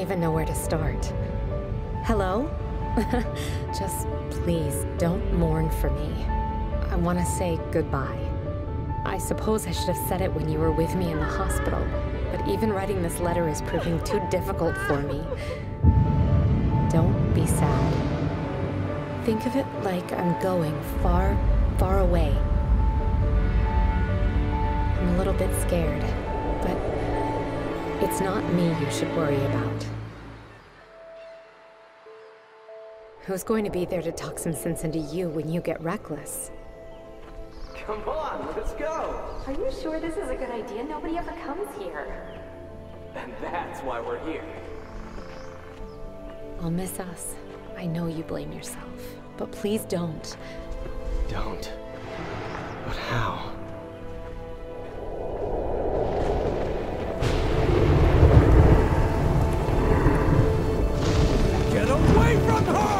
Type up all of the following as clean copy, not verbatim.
even know where to start. Hello? Just please, don't mourn for me. I want to say goodbye. I suppose I should have said it when you were with me in the hospital, but even writing this letter is proving too difficult for me. Don't be sad. Think of it like I'm going far, far away. I'm a little bit scared, but it's not me you should worry about. Who's going to be there to talk some sense into you when you get reckless? Come on, let's go! Are you sure this is a good idea? Nobody ever comes here. And that's why we're here. I'll miss us. I know you blame yourself, but please don't. Don't. But how? Get away from her!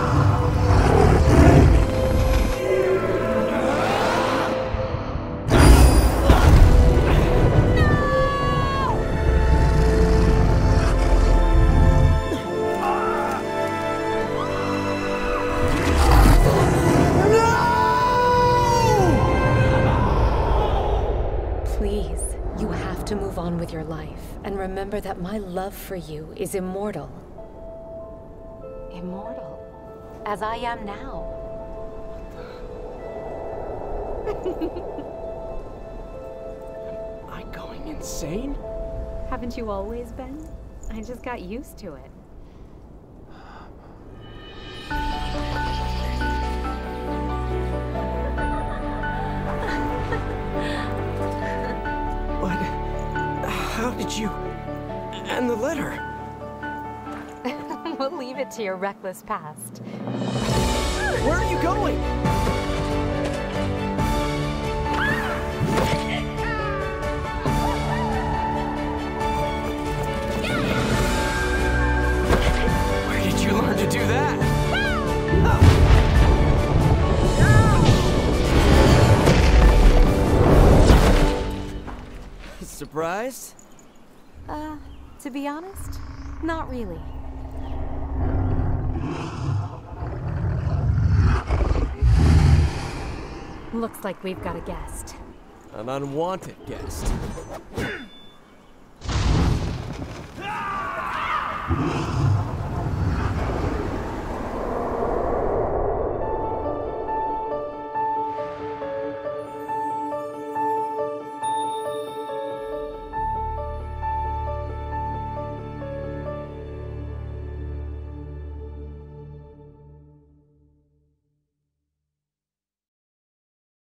Move on with your life, and remember that my love for you is immortal. Immortal? As I am now. Am I going insane? Haven't you always been? I just got used to it. How did you... and the letter? We'll leave it to your reckless past. Where are you going? Where did you learn to do that? Surprised? To be honest, not really. Looks like we've got a guest. An unwanted guest.